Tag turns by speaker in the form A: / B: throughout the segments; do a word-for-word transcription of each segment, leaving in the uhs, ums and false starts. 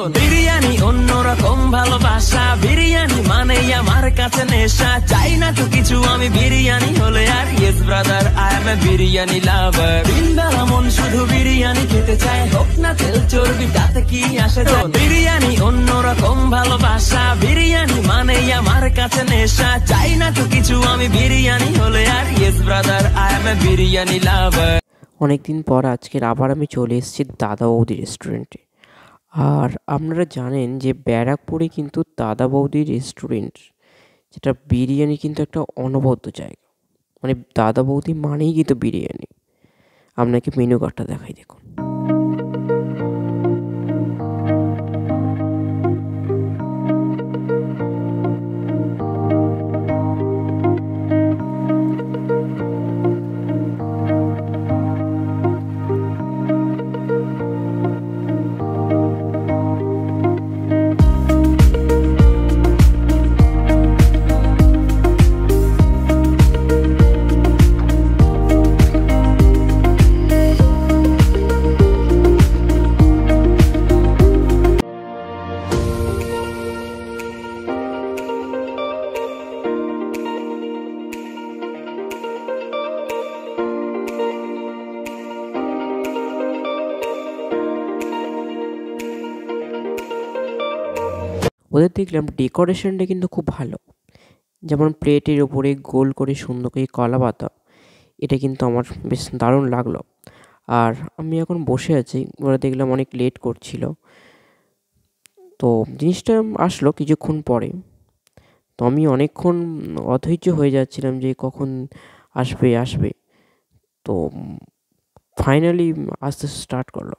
A: বিরিয়ানি অন্যরকম ভালোবাসা, বিরিয়ানি মানে আমার কাছে নেশা। চাই না তো কিছু আমি বিরিয়ানি হলে আর, yes brother I am a biryani lover. দিনবেলা মন শুধু বিরিয়ানি খেতে চায়, হোক না তেল চর্বি তাতে কি আসে যায়। বিরিয়ানি অন্যরকম ভালোবাসা, বিরিয়ানি মানে আমার কাছে নেশা। চাই না তো কিছু আমি বিরিয়ানি হলে আর, yes brother I am a biryani lover.
B: অনেকদিন পর আজকের আবার আমি চলে এসেছি দাদা বৌদি রেস্টুরেন্টে। আর আপনারা জানেন যে ব্যারাকপুরে কিন্তু দাদা বৌদি রেস্টুরেন্ট, যেটা বিরিয়ানি কিন্তু একটা অনবদ্য জায়গা। মানে দাদা বৌদি মানেই কিন্তু বিরিয়ানি। আপনাকে মেনু কার্ডটা দেখাই, দেখুন। ওদের দেখলাম ডেকোরেশনটা কিন্তু খুব ভালো, যেমন প্লেটের ওপরে গোল করে সুন্দর করে কলা পাতা, এটা কিন্তু আমার বেশ দারুণ লাগলো। আর আমি এখন বসে আছি, ওরা দেখলাম অনেক লেট করছিল, তো জিনিসটা আসলো কিছুক্ষণ পরে। তো আমি অনেকক্ষণ অধৈর্য হয়ে যাচ্ছিলাম যে কখন আসবে আসবে তো ফাইনালি আসতে স্টার্ট করলো।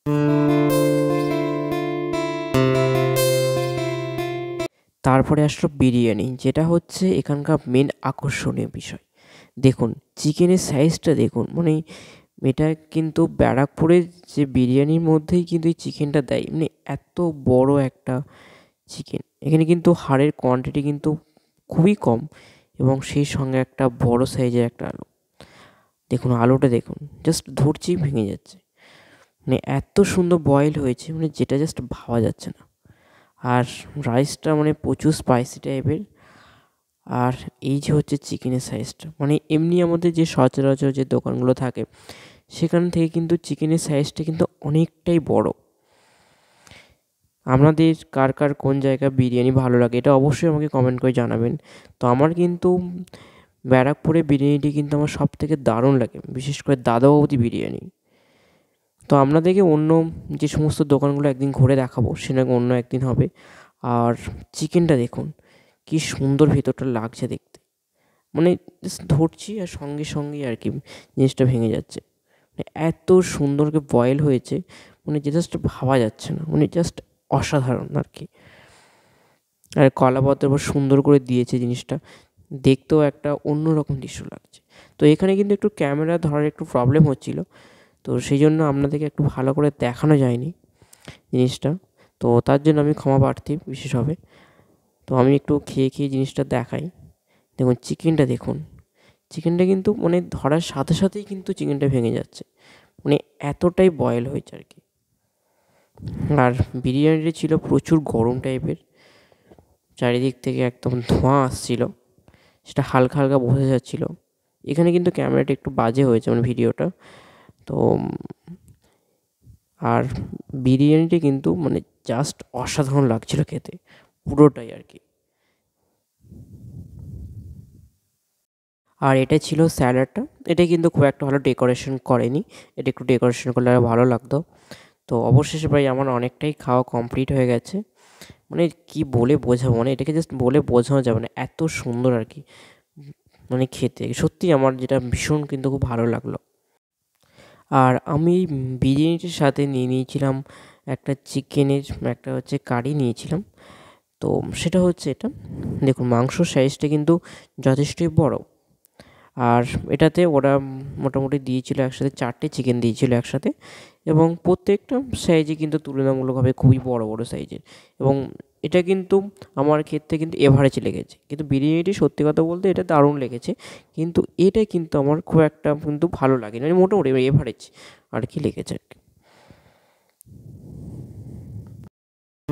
B: তারপরে আসলো বিরিয়ানি, যেটা হচ্ছে এখানকার মেন আকর্ষণীয় বিষয়। দেখুন চিকেনের সাইজটা দেখুন, মানে এটা কিন্তু ব্যারাকপুরের যে বিরিয়ানির মধ্যেই কিন্তু এই চিকেনটা দেয়, মানে এত বড় একটা চিকেন। এখানে কিন্তু হাড়ের কোয়ান্টিটি কিন্তু খুবই কম, এবং সেই সঙ্গে একটা বড় সাইজের একটা আলু। দেখুন আলুটা দেখুন, জাস্ট ধরছেই ভেঙে যাচ্ছে, মানে এত সুন্দর বয়েল হয়েছে, মানে যেটা জাস্ট ভাবা যাচ্ছে না। আর রাইসটা মানে প্রচুর স্পাইসি টাইপের। আর এই যে হচ্ছে চিকেনের সাইজটা, মানে এমনি আমাদের যে সচরাচর যে দোকানগুলো থাকে সেখান থেকে কিন্তু চিকেনের সাইজটা কিন্তু অনেকটাই বড়। আপনাদের কার কার কোন জায়গায় বিরিয়ানি ভালো লাগে এটা অবশ্যই আমাকে কমেন্ট করে জানাবেন। তো আমার কিন্তু ব্যারাকপুরে বিরিয়ানিটি কিন্তু আমার সব থেকে দারুণ লাগে, বিশেষ করে দাদা বৌদি বিরিয়ানি। তো আপনাদেরকে অন্য যে সমস্ত দোকানগুলো একদিন ঘুরে দেখাবো, সেটা অন্য একদিন হবে। আর চিকেনটা দেখুন কি সুন্দর ভেতরটা লাগছে দেখতে, মানে জাস্ট ধরছি আর সঙ্গে সঙ্গেই আর কি জিনিসটা ভেঙে যাচ্ছে। মানে এত সুন্দর করে বয়েল হয়েছে, মানে যে জাস্ট ভাবা যাচ্ছে না, মানে জাস্ট অসাধারণ আর কি। আর কলা পাতার উপর সুন্দর করে দিয়েছে জিনিসটা, দেখতেও একটা অন্যরকম দৃশ্য লাগছে। তো এখানে কিন্তু একটু ক্যামেরা ধরার একটু প্রবলেম হচ্ছিল, তো সেই জন্য আপনাদেরকে একটু ভালো করে দেখানো যায়নি জিনিসটা। তো তার জন্য আমি ক্ষমা প্রার্থী বিশেষভাবে। তো আমি একটু খেয়ে খেয়ে জিনিসটা দেখাই। দেখুন চিকেনটা দেখুন, চিকেনটা কিন্তু মানে ধরার সাথে সাথেই কিন্তু চিকেনটা ভেঙে যাচ্ছে, মানে এতটাই বয়েল হয়েছে আর কি। আর বিরিয়ানিটা ছিল প্রচুর গরম টাইপের, চারিদিক থেকে একদম ধোঁয়া আসছিল, সেটা হালকা হালকা বোঝা যাচ্ছিলো। এখানে কিন্তু ক্যামেরাটা একটু বাজে হয়েছে, মানে ভিডিওটা তো। আর বিরিয়ানিটা কিন্তু মানে জাস্ট অসাধারণ লাগছিল খেতে, পুরোটাই আর কি। আর এটা ছিল স্যালাডটা, এটা কিন্তু খুব একটা ভালো ডেকোরেশন করেনি, এটা একটু ডেকোরেশন করলে আরও ভালো লাগতো। তো অবশেষে ভাই আমার অনেকটাই খাওয়া কমপ্লিট হয়ে গেছে, মানে কি বলে বোঝাবো, মানে এটাকে জাস্ট বলে বোঝানো যাবে না, এত সুন্দর আর কি মানে খেতে। সত্যি আমার যেটা ভীষণ কিন্তু খুব ভালো লাগলো। আর আমি বিরিয়ানিটার সাথে নিয়ে নিয়েছিলাম একটা চিকেনের একটা হচ্ছে কারি নিয়েছিলাম। তো সেটা হচ্ছে এটা দেখুন, মাংসর সাইজটা কিন্তু যথেষ্টই বড়। আর এটাতে ওরা মোটামুটি দিয়েছিল একসাথে চারটে চিকেন দিয়েছিল একসাথে, এবং প্রত্যেকটা সাইজে কিন্তু তুলনামূলকভাবে খুবই বড় বড় সাইজের। এবং এটা কিন্তু আমার ক্ষেত্রে কিন্তু এভারেজ লেগেছে, কিন্তু বিরিয়ানিটি সত্যি কথা বলতে এটা দারুণ লেগেছে, কিন্তু এটা কিন্তু আমার খুব একটা কিন্তু ভালো লাগেনি, মানে মোটামুটি এভারেজ আর কি লেগেছে আর কি।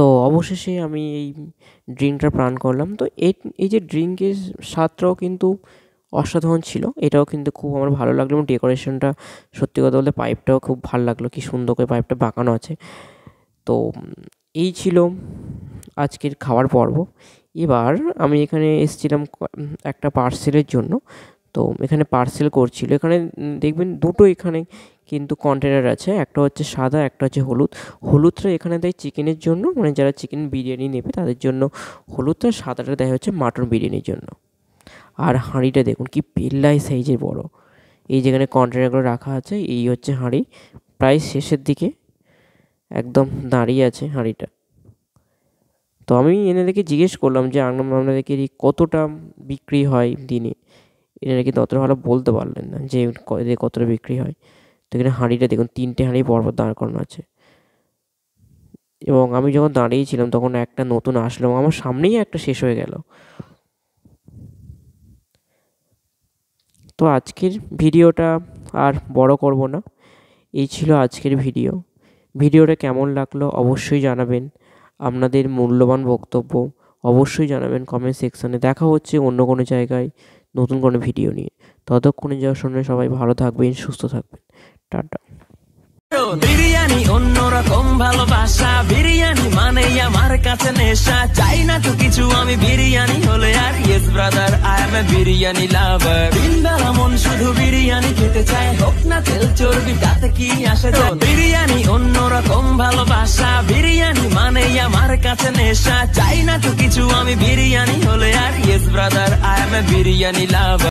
B: তো অবশেষে আমি এই ড্রিঙ্কটা পান করলাম। তো এই এই যে ড্রিঙ্কের স্বাদটাও কিন্তু অসাধারণ ছিল, এটাও কিন্তু খুব আমার ভালো লাগলো এবং ডেকোরেশনটা সত্যি কথা বলতে পাইপটাও খুব ভালো লাগলো, কি সুন্দর করে পাইপটা বাঁকানো আছে। তো এই ছিল আজকের খাওয়ার পর্ব। এবার আমি এখানে এসেছিলাম একটা পার্সেলের জন্য। তো এখানে পার্সেল করছিল, এখানে দেখবেন দুটো এখানে কিন্তু কন্টেনার আছে, একটা হচ্ছে সাদা, একটা হচ্ছে হলুদ। হলুদটা এখানে দেয় চিকেনের জন্য, মানে যারা চিকেন বিরিয়ানি নেবে তাদের জন্য হলুদটা, সাদাটা দেয় হচ্ছে মাটন বিরিয়ানির জন্য। আর হাঁড়িটা দেখুন কি পেল্লাই সাইজের বড়, এই যেখানে কন্টেনারগুলো রাখা আছে এই হচ্ছে হাঁড়ি, প্রায় শেষের দিকে একদম দাঁড়িয়ে আছে হাঁড়িটা। তো আমি এনাদেরকে জিজ্ঞেস করলাম যে আপনাদেরকে কতটা বিক্রি হয় দিনে, এনারা কিন্তু অতটা ভালো বলতে পারলেন না যে কতটা বিক্রি হয়। তো এখানে হাঁড়িটা দেখুন তিনটে হাঁড়ি পরপর দাঁড় করানো আছে, এবং আমি যখন দাঁড়িয়েছিলাম তখন একটা নতুন আসলো, আমার সামনেই একটা শেষ হয়ে গেল। তো আজকের ভিডিওটা আর বড় করব না, এই ছিল আজকের ভিডিও। ভিডিওটা কেমন লাগলো অবশ্যই জানাবেন, আপনাদের মূল্যবান বক্তব্য অবশ্যই জানাবেন কমেন্ট সেকশানে। দেখা হচ্ছে অন্য কোনো জায়গায় নতুন কোনো ভিডিও নিয়ে। ততক্ষণে যাওয়ার সময় সবাই ভালো থাকবেন, সুস্থ থাকবেন, টাটা।
A: বিরিয়ানি অন্যরকম ভালোবাসা, বিরিয়ানি মানে আমার কাছে নেশা, চাই না তো কিছু আমি বিরিয়ানি হলে আর, yes brother I am a biryani lover. দিন বেলা মন শুধু বিরিয়ানি খেতে চায়, হোক না তেল চর্বি তাতে কি আসে যায়। বিরিয়ানি অন্যরকম ভালোবাসা, বিরিয়ানি মানে আমার কাছে নেশা, চাই না তো কিছু আমি বিরিয়ানি হলে আর, yes brother I am a biryani lover.